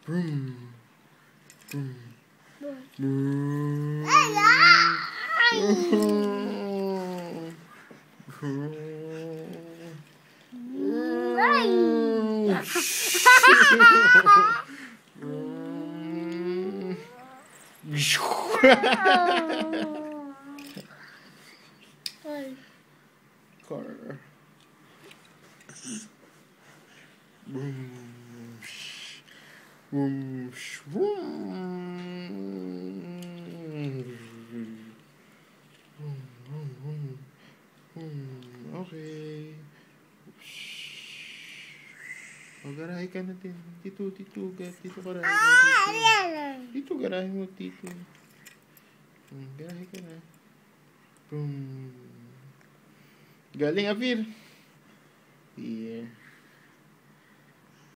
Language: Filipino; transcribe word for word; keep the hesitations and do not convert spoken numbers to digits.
Boom. Boom. Boom. Car. Boom. Boom. Okay. O, garahe ka natin. Dito, dito. Dito garahe mo. Dito, dito garahe mo, dito. Hmm, garahe ka na. Boom. Galing, Afir. Yeah.